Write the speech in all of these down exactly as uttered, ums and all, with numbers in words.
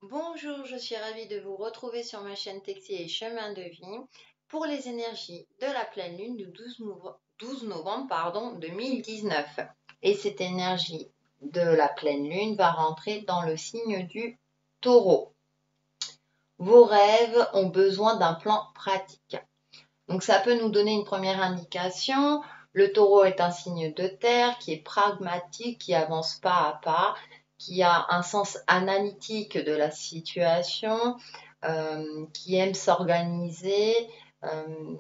Bonjour, je suis ravie de vous retrouver sur ma chaîne Texi et Chemin de Vie pour les énergies de la pleine lune du douze novembre pardon, deux mille dix-neuf. Et cette énergie de la pleine lune va rentrer dans le signe du taureau. Vos rêves ont besoin d'un plan pratique. Donc ça peut nous donner une première indication. Le taureau est un signe de terre qui est pragmatique, qui avance pas à pas, qui a un sens analytique de la situation, euh, qui aime s'organiser euh,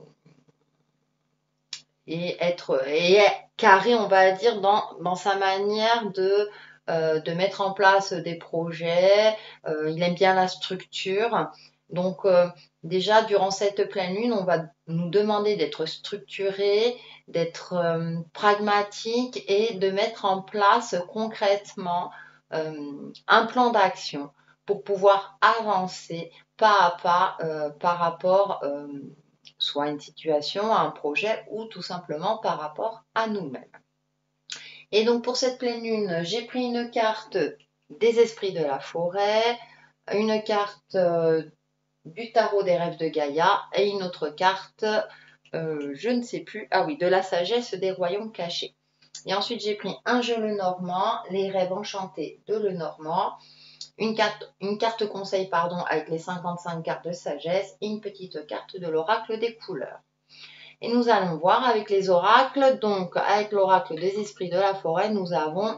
et être et est carré, on va dire, dans, dans sa manière de, euh, de mettre en place des projets. Euh, il aime bien la structure. Donc, euh, déjà, durant cette pleine lune, on va nous demander d'être structuré, d'être euh, pragmatique et de mettre en place concrètement euh, un plan d'action pour pouvoir avancer pas à pas euh, par rapport euh, soit à une situation, à un projet ou tout simplement par rapport à nous-mêmes. Et donc pour cette pleine lune, j'ai pris une carte des esprits de la forêt, une carte euh, du tarot des rêves de Gaïa et une autre carte, euh, je ne sais plus, ah oui, de la sagesse des royaumes cachés. Et ensuite j'ai pris un jeu Lenormand, les rêves enchantés de Lenormand, une carte, une carte conseil pardon, avec les cinquante-cinq cartes de sagesse et une petite carte de l'oracle des couleurs. Et nous allons voir avec les oracles. Donc, avec l'oracle des esprits de la forêt, nous avons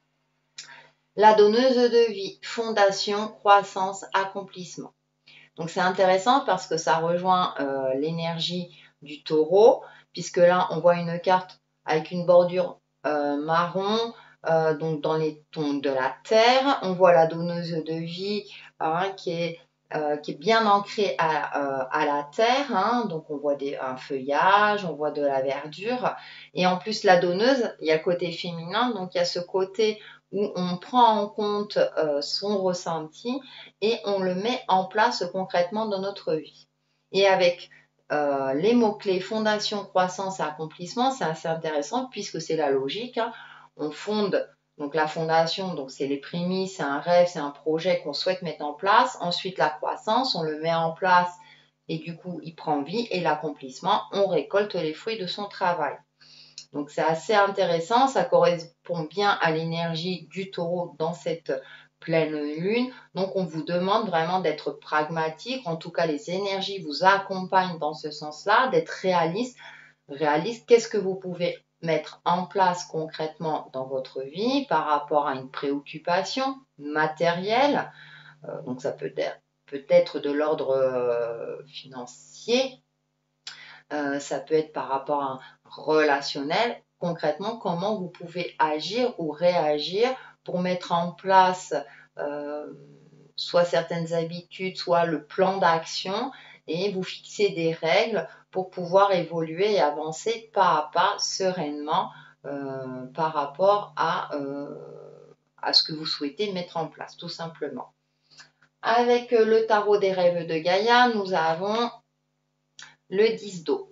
la donneuse de vie, fondation, croissance, accomplissement. Donc, c'est intéressant parce que ça rejoint euh, l'énergie du taureau, puisque là, on voit une carte avec une bordure euh, marron, euh, donc dans les tons de la terre. On voit la donneuse de vie hein, qui est euh, qui est bien ancrée à, euh, à la terre. Hein. Donc on voit des, un feuillage, on voit de la verdure. Et en plus, la donneuse, il y a le côté féminin, donc il y a ce côté où on prend en compte euh, son ressenti et on le met en place concrètement dans notre vie. Et avec euh, les mots-clés fondation, croissance et accomplissement, c'est assez intéressant puisque c'est la logique. Hein. On fonde donc la fondation, donc c'est les prémices, c'est un rêve, c'est un projet qu'on souhaite mettre en place. Ensuite, la croissance, on le met en place et du coup, il prend vie. Et l'accomplissement, on récolte les fruits de son travail. Donc, c'est assez intéressant. Ça correspond bien à l'énergie du taureau dans cette pleine lune. Donc, on vous demande vraiment d'être pragmatique. En tout cas, les énergies vous accompagnent dans ce sens-là, d'être réaliste. Réaliste, qu'est-ce que vous pouvez mettre en place concrètement dans votre vie par rapport à une préoccupation matérielle. Euh, donc ça peut être, peut être de l'ordre euh, financier, euh, ça peut être par rapport à un relationnel. Concrètement, comment vous pouvez agir ou réagir pour mettre en place euh, soit certaines habitudes, soit le plan d'action et vous fixer des règles pour pouvoir évoluer et avancer pas à pas sereinement euh, par rapport à, euh, à ce que vous souhaitez mettre en place, tout simplement. Avec le tarot des rêves de Gaïa, nous avons le dix d'eau.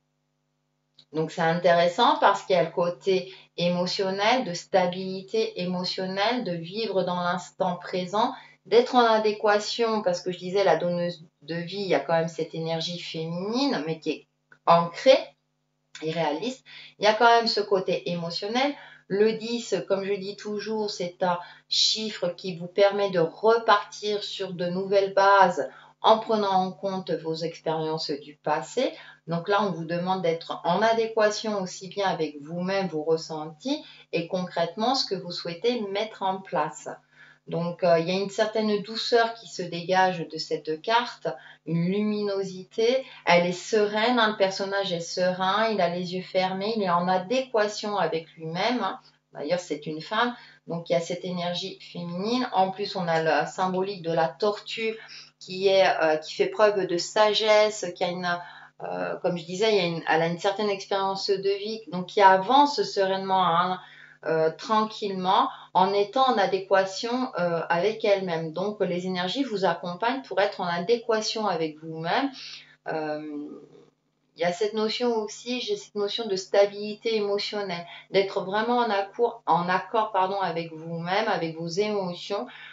Donc c'est intéressant parce qu'il y a le côté émotionnel, de stabilité émotionnelle, de vivre dans l'instant présent, d'être en adéquation, parce que je disais la donneuse de vie, il y a quand même cette énergie féminine, mais qui est ancrée et réaliste. Il y a quand même ce côté émotionnel. Le dix, comme je dis toujours, c'est un chiffre qui vous permet de repartir sur de nouvelles bases en prenant en compte vos expériences du passé. Donc là, on vous demande d'être en adéquation aussi bien avec vous-même, vos ressentis et concrètement ce que vous souhaitez mettre en place. Donc, euh, il y a une certaine douceur qui se dégage de cette carte, une luminosité. Elle est sereine, hein, le personnage est serein, il a les yeux fermés, il est en adéquation avec lui-même. Hein. D'ailleurs, c'est une femme, donc il y a cette énergie féminine. En plus, on a la symbolique de la tortue qui, est, euh, qui fait preuve de sagesse, qui a une, euh, comme je disais, il y a une, elle a une certaine expérience de vie, donc qui avance sereinement, hein, euh, tranquillement, en étant en adéquation euh, avec elle-même. Donc, les énergies vous accompagnent pour être en adéquation avec vous-même. Euh, il y a cette notion aussi, j'ai cette notion de stabilité émotionnelle, d'être vraiment en accord, en accord pardon, avec vous-même, avec vos émotions,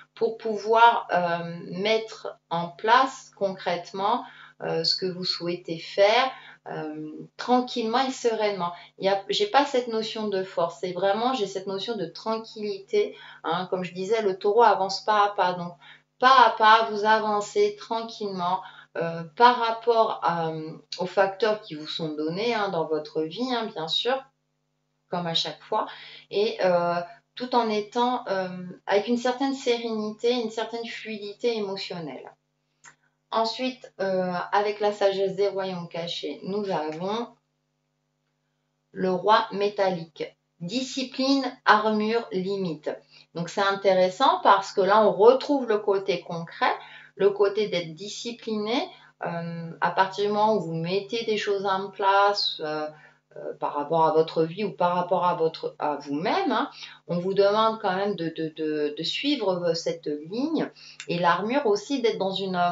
pour pouvoir euh, mettre en place concrètement euh, ce que vous souhaitez faire euh, tranquillement et sereinement. Je n'ai pas cette notion de force, c'est vraiment, j'ai cette notion de tranquillité. Hein, comme je disais, le taureau avance pas à pas, donc pas à pas, vous avancez tranquillement euh, par rapport à, aux facteurs qui vous sont donnés hein, dans votre vie, hein, bien sûr, comme à chaque fois, et euh, tout en étant euh, avec une certaine sérénité, une certaine fluidité émotionnelle. Ensuite, euh, avec la sagesse des royaumes cachés, nous avons le roi métallique. Discipline, armure, limite. Donc c'est intéressant parce que là, on retrouve le côté concret, le côté d'être discipliné. Euh, à partir du moment où vous mettez des choses en place euh, euh, par rapport à votre vie ou par rapport à, votre, à vous-même, hein, on vous demande quand même de, de, de, de suivre cette ligne. Et l'armure aussi, d'être dans une...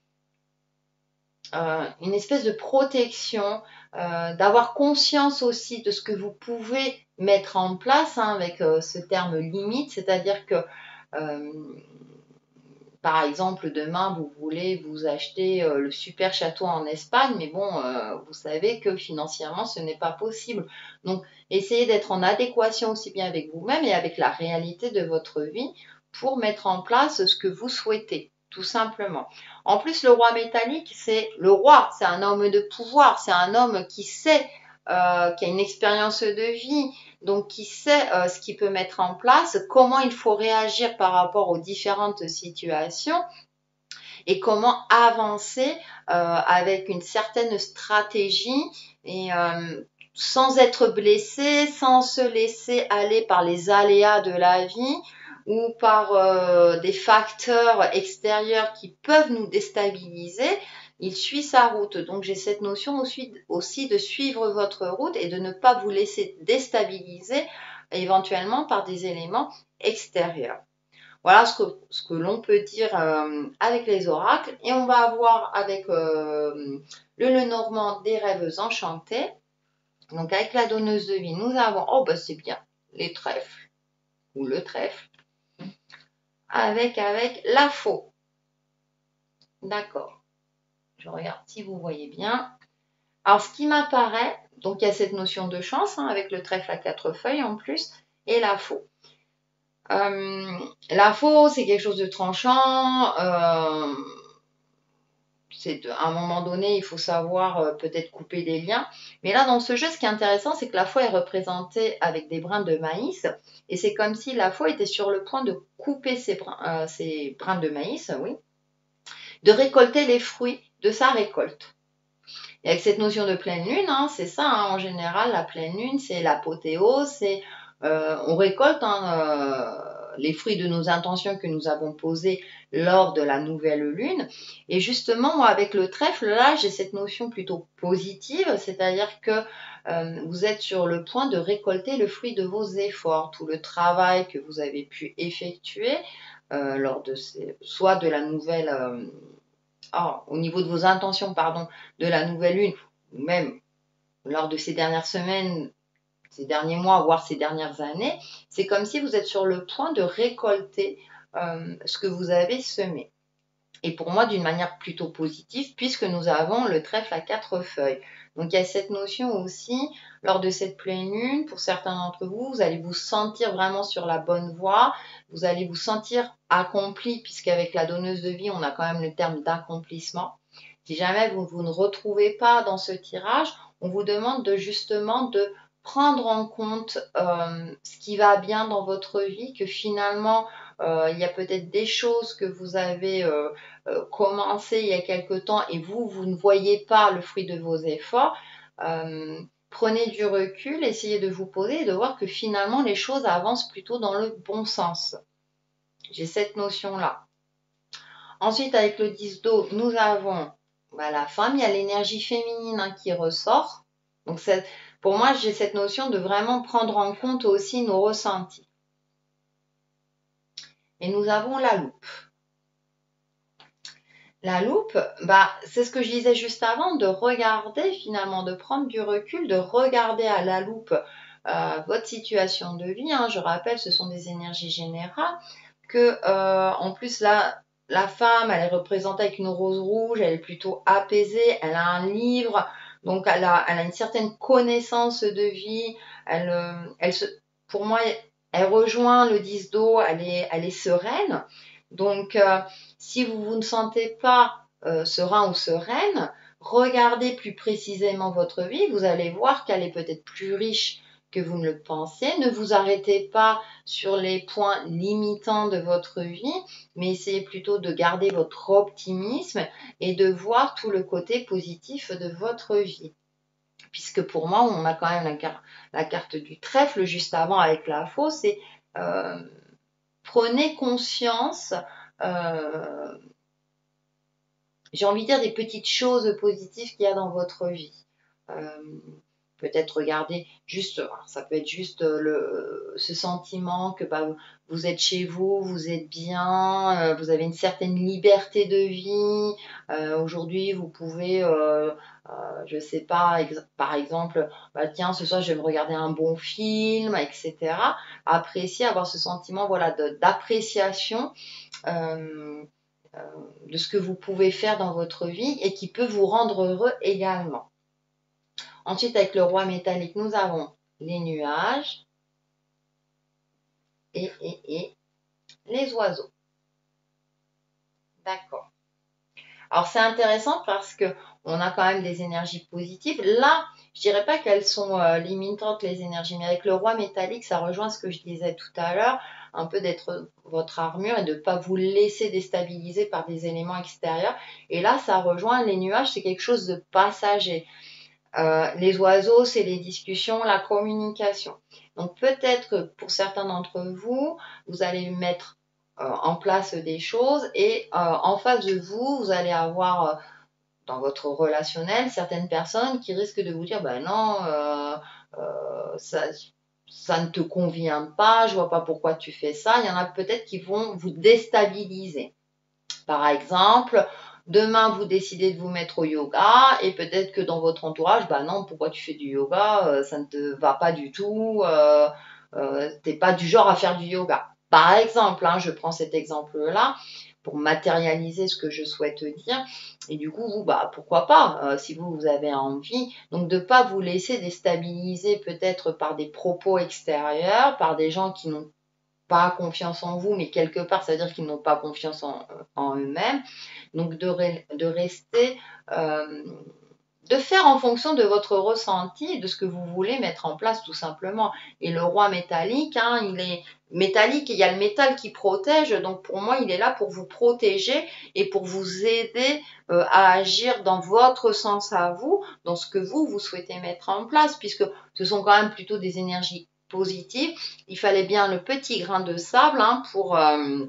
Euh, une espèce de protection, euh, d'avoir conscience aussi de ce que vous pouvez mettre en place hein, avec euh, ce terme limite, c'est-à-dire que euh, par exemple demain vous voulez vous acheter euh, le super château en Espagne, mais bon euh, vous savez que financièrement ce n'est pas possible. Donc essayez d'être en adéquation aussi bien avec vous-même et avec la réalité de votre vie pour mettre en place ce que vous souhaitez. Tout simplement. En plus, le roi métallique, c'est le roi, c'est un homme de pouvoir, c'est un homme qui sait, euh, qui a une expérience de vie, donc qui sait euh, ce qu'il peut mettre en place, comment il faut réagir par rapport aux différentes situations et comment avancer euh, avec une certaine stratégie et euh, sans être blessé, sans se laisser aller par les aléas de la vie ou par euh, des facteurs extérieurs qui peuvent nous déstabiliser, il suit sa route. Donc j'ai cette notion aussi, aussi de suivre votre route et de ne pas vous laisser déstabiliser éventuellement par des éléments extérieurs. Voilà ce que, ce que l'on peut dire euh, avec les oracles. Et on va avoir avec euh, le Lenormand des rêves enchantés. Donc avec la donneuse de vie, nous avons, oh bah c'est bien, les trèfles ou le trèfle. Avec, avec la faux. D'accord. Je regarde si vous voyez bien. Alors ce qui m'apparaît, donc il y a cette notion de chance hein, avec le trèfle à quatre feuilles en plus et la faux. Euh, la faux, c'est quelque chose de tranchant. Euh, c'est à un moment donné, il faut savoir euh, peut-être couper des liens. Mais là, dans ce jeu, ce qui est intéressant, c'est que la faux est représentée avec des brins de maïs. Et c'est comme si la faux était sur le point de couper ses brins, euh, ses brins de maïs, oui, de récolter les fruits de sa récolte. Et avec cette notion de pleine lune, hein, c'est ça, hein, en général, la pleine lune, c'est l'apothéose, c'est euh, on récolte hein, euh, les fruits de nos intentions que nous avons posées lors de la nouvelle lune. Et justement, moi, avec le trèfle, là, j'ai cette notion plutôt positive, c'est-à-dire que euh, vous êtes sur le point de récolter le fruit de vos efforts, tout le travail que vous avez pu effectuer euh, lors de ces, soit de la nouvelle... Euh, oh, au niveau de vos intentions, pardon, de la nouvelle lune, ou même lors de ces dernières semaines, ces derniers mois, voire ces dernières années, c'est comme si vous êtes sur le point de récolter euh, ce que vous avez semé. Et pour moi, d'une manière plutôt positive, puisque nous avons le trèfle à quatre feuilles. Donc il y a cette notion aussi, lors de cette pleine lune, pour certains d'entre vous, vous allez vous sentir vraiment sur la bonne voie, vous allez vous sentir accompli, puisqu'avec la donneuse de vie, on a quand même le terme d'accomplissement. Si jamais vous, vous ne retrouvez pas dans ce tirage, on vous demande de justement de prendre en compte euh, ce qui va bien dans votre vie, que finalement, euh, il y a peut-être des choses que vous avez euh, euh, commencé il y a quelque temps et vous, vous ne voyez pas le fruit de vos efforts. Euh, prenez du recul, essayez de vous poser et de voir que finalement, les choses avancent plutôt dans le bon sens. J'ai cette notion-là. Ensuite, avec le dix d'eau, nous avons bah, la femme, il y a l'énergie féminine hein, qui ressort. Donc, pour moi, j'ai cette notion de vraiment prendre en compte aussi nos ressentis. Et nous avons la loupe. La loupe, bah, c'est ce que je disais juste avant, de regarder finalement, de prendre du recul, de regarder à la loupe euh, votre situation de vie. Hein. Je rappelle, ce sont des énergies générales. que euh, en plus là, la femme, elle est représentée avec une rose rouge, elle est plutôt apaisée, elle a un livre, donc elle a, elle a une certaine connaissance de vie, elle, euh, elle se, pour moi, elle rejoint le dix d'eau, elle est, elle est sereine. Donc, euh, si vous, vous ne sentez pas euh, serein ou sereine, regardez plus précisément votre vie, vous allez voir qu'elle est peut-être plus riche que vous ne le pensiez. Ne vous arrêtez pas sur les points limitants de votre vie, mais essayez plutôt de garder votre optimisme et de voir tout le côté positif de votre vie. Puisque pour moi, on a quand même la, car la carte du trèfle juste avant avec la fausse, et euh, prenez conscience, euh, j'ai envie de dire, des petites choses positives qu'il y a dans votre vie. Euh, Peut-être regarder juste, ça peut être juste le, ce sentiment que bah, vous êtes chez vous, vous êtes bien, euh, vous avez une certaine liberté de vie. Euh, Aujourd'hui, vous pouvez, euh, euh, je sais pas, ex par exemple, bah, tiens, ce soir, je vais me regarder un bon film, et cetera. Apprécier, avoir ce sentiment, voilà, d'appréciation. Euh, euh, de ce que vous pouvez faire dans votre vie et qui peut vous rendre heureux également. Ensuite, avec le roi métallique, nous avons les nuages et, et, et les oiseaux. D'accord. Alors, c'est intéressant parce que on a quand même des énergies positives. Là, je dirais pas qu'elles sont euh, limitantes, les énergies, mais avec le roi métallique, ça rejoint ce que je disais tout à l'heure, un peu d'être votre armure et de ne pas vous laisser déstabiliser par des éléments extérieurs. Et là, ça rejoint les nuages, c'est quelque chose de passager. Euh, les oiseaux, c'est les discussions, la communication. Donc peut-être que pour certains d'entre vous, vous allez mettre euh, en place des choses et euh, en face de vous, vous allez avoir euh, dans votre relationnel certaines personnes qui risquent de vous dire ben non, euh, euh, ça, ça ne te convient pas, je vois pas pourquoi tu fais ça. Il y en a peut-être qui vont vous déstabiliser. Par exemple, demain, vous décidez de vous mettre au yoga et peut-être que dans votre entourage, bah non, pourquoi tu fais du yoga? Euh, ça ne te va pas du tout. Euh, euh, t'es pas du genre à faire du yoga. Par exemple, hein, je prends cet exemple-là pour matérialiser ce que je souhaite dire. Et du coup, vous, bah pourquoi pas, euh, si vous, vous avez envie. Donc, de ne pas vous laisser déstabiliser peut-être par des propos extérieurs, par des gens qui n'ont pas confiance en vous, mais quelque part, ça veut dire qu'ils n'ont pas confiance en, en eux-mêmes. Donc, de, re, de rester, euh, de faire en fonction de votre ressenti, de ce que vous voulez mettre en place, tout simplement. Et le roi métallique, hein, il est métallique, il y a le métal qui protège, donc pour moi, il est là pour vous protéger et pour vous aider euh, à agir dans votre sens à vous, dans ce que vous, vous souhaitez mettre en place, puisque ce sont quand même plutôt des énergies positive, il fallait bien le petit grain de sable hein, pour euh,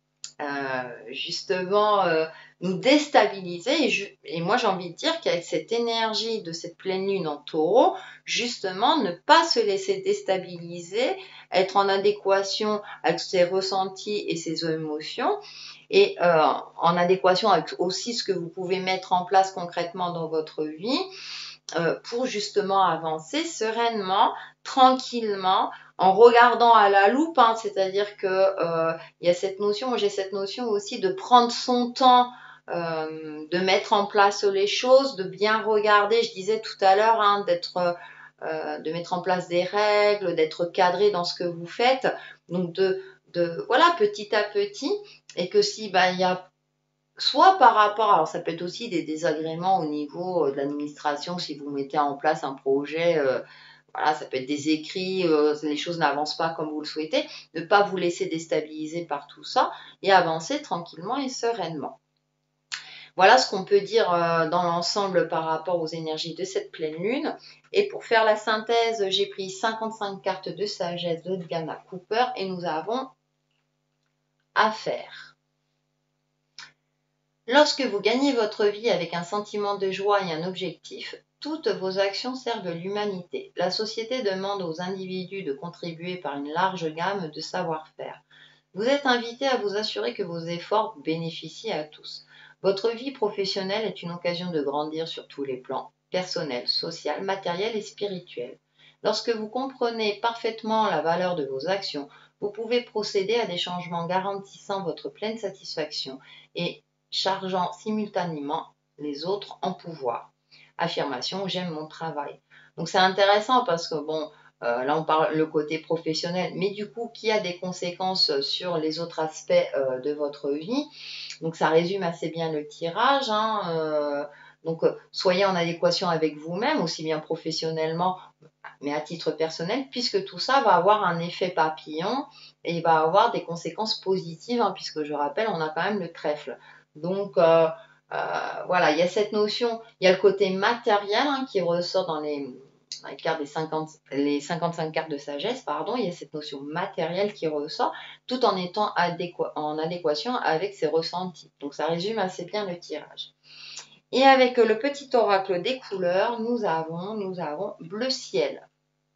euh, justement euh, nous déstabiliser. Et, je, et moi, j'ai envie de dire qu'avec cette énergie de cette pleine lune en taureau, justement, ne pas se laisser déstabiliser, être en adéquation avec ses ressentis et ses émotions, et euh, en adéquation avec aussi ce que vous pouvez mettre en place concrètement dans votre vie, Euh, pour justement avancer sereinement, tranquillement, en regardant à la loupe, hein, c'est-à-dire que euh, il y a cette notion, moi j'ai cette notion aussi de prendre son temps, euh, de mettre en place les choses, de bien regarder, je disais tout à l'heure, hein, d'être, euh, de mettre en place des règles, d'être cadré dans ce que vous faites, donc de, de voilà petit à petit, et que si bah il y a soit par rapport, alors ça peut être aussi des désagréments au niveau de l'administration si vous mettez en place un projet, euh, voilà, ça peut être des écrits, euh, les choses n'avancent pas comme vous le souhaitez, ne pas vous laisser déstabiliser par tout ça et avancer tranquillement et sereinement. Voilà ce qu'on peut dire euh, dans l'ensemble par rapport aux énergies de cette pleine lune. Et pour faire la synthèse, j'ai pris cinquante-cinq cartes de sagesse de Diana Cooper et nous avons affaire. Lorsque vous gagnez votre vie avec un sentiment de joie et un objectif, toutes vos actions servent l'humanité. La société demande aux individus de contribuer par une large gamme de savoir-faire. Vous êtes invité à vous assurer que vos efforts bénéficient à tous. Votre vie professionnelle est une occasion de grandir sur tous les plans, personnel, social, matériel et spirituel. Lorsque vous comprenez parfaitement la valeur de vos actions, vous pouvez procéder à des changements garantissant votre pleine satisfaction et chargeant simultanément les autres en pouvoir. Affirmation, j'aime mon travail. Donc c'est intéressant parce que bon, euh, là on parle le côté professionnel, mais du coup qui a des conséquences sur les autres aspects euh, de votre vie. Donc ça résume assez bien le tirage. Hein, euh, donc euh, soyez en adéquation avec vous-même, aussi bien professionnellement, mais à titre personnel, puisque tout ça va avoir un effet papillon et va avoir des conséquences positives, hein, puisque je rappelle, on a quand même le trèfle. Donc euh, euh, voilà, il y a cette notion, il y a le côté matériel hein, qui ressort dans les, dans les cartes des cinquante, les cinquante-cinq cartes de sagesse, pardon, il y a cette notion matérielle qui ressort, tout en étant adéqu- en adéquation avec ses ressentis. Donc ça résume assez bien le tirage. Et avec le petit oracle des couleurs, nous avons, nous avons bleu ciel.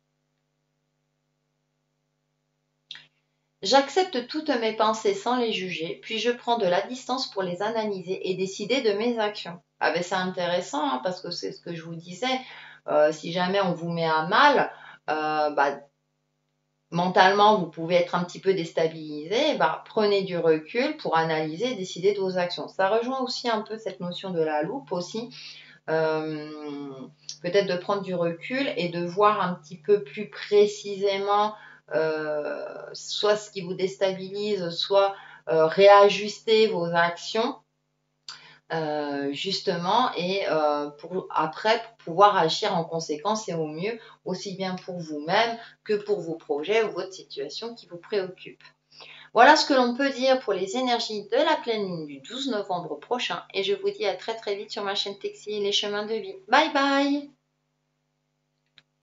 J'accepte toutes mes pensées sans les juger, puis je prends de la distance pour les analyser et décider de mes actions. Ah ben c'est intéressant hein, parce que c'est ce que je vous disais. Euh, si jamais on vous met à mal, euh, bah, mentalement vous pouvez être un petit peu déstabilisé. Bah, prenez du recul pour analyser et décider de vos actions. Ça rejoint aussi un peu cette notion de la loupe aussi. Euh, peut-être de prendre du recul et de voir un petit peu plus précisément euh, soit ce qui vous déstabilise, soit euh, réajuster vos actions euh, justement et euh, pour, après pour pouvoir agir en conséquence et au mieux, aussi bien pour vous-même que pour vos projets ou votre situation qui vous préoccupe. Voilà ce que l'on peut dire pour les énergies de la pleine lune du douze novembre prochain et je vous dis à très très vite sur ma chaîne Texi, les chemins de vie. Bye bye!